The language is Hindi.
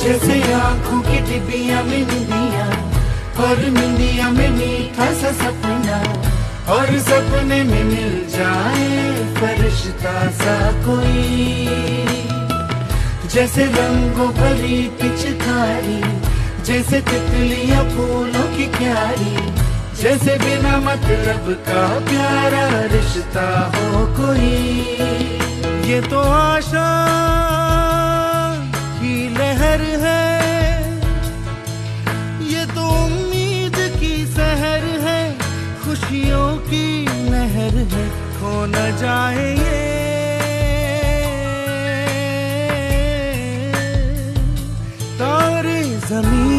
जैसे आंखों की डिबिया में निंदिया, और निंदिया में मीठा सा सपना, और सपने में मिल जाए फरिश्ता सा कोई। जैसे रंगों भरी पिचकारी, जैसे तितलियां फूलों की क्यारी, जैसे बिना मतलब का प्यारा रिश्ता हो कोई। ये तो आशा की लहर है, ये तो उम्मीद की सहर है, खुशियों की लहर है, खो न जाए ये। तारे ज़मीन